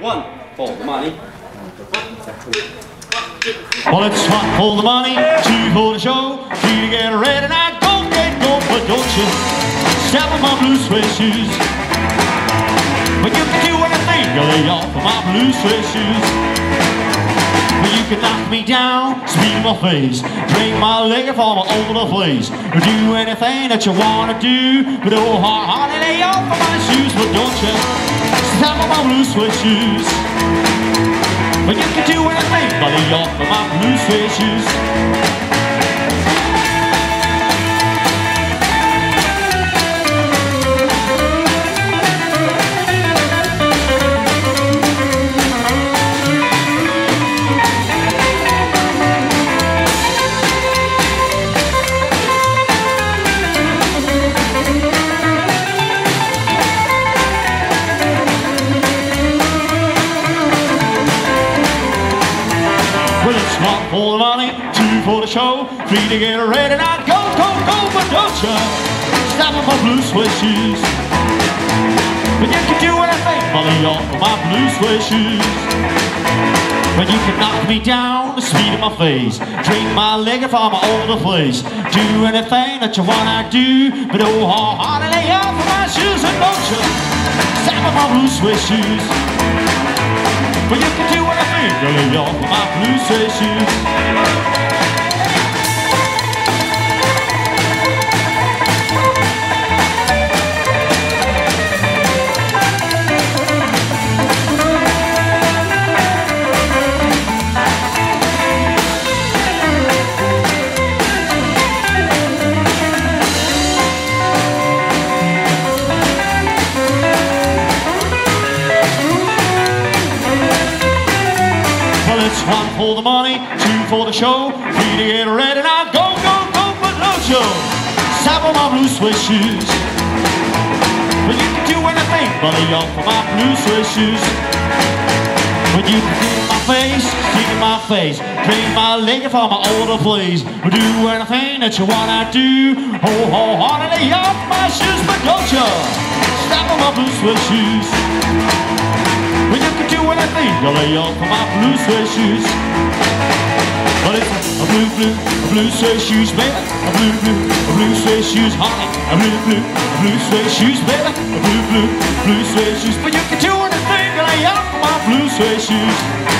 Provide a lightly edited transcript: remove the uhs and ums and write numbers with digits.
One for the money. Well, it's one for the money, two for the show, three to get ready, and I go get going, but don't you step on my blue suede shoes. But you can do anything, you lay off of my blue suede shoes. But you can knock me down, speed in my face, drink my liquor for my older place, or do anything that you wanna do. But oh, honey, lay off of my shoes, but don't you step on my blue suede shoes. But you can do anything but lay off of my blue suede shoes. Well, it's one for the money, two for the show, three to get ready, now go, go, go, but don't you stop on my blue suede shoes. But you can do anything but lay off of my blue suede shoes. But you can knock me down, speed in my face, drink my liquor from my older place, do anything that you wanna do. But oh, honey, lay off of my shoes, and don't you stop on my blue suede shoes. But you can do anything to lay off of my blue suede shoes. It's one for the money, two for the show, three to get ready, now go, go, go, but don't you stop on my blue suede shoes. But you can do anything but lay off of my blue suede shoes. But you can see my face, drink my liquor from my older place, do anything that you wanna do. Oh, honey, lay off my shoes, but don't you stop on my blue suede shoes. But you can do anything to lay off of my blue suede shoes. But it's a blue suede shoes, baby. A blue suede shoes, honey. A blue suede shoes, baby. A blue suede shoes. But you can do anything to lay off of my blue suede shoes.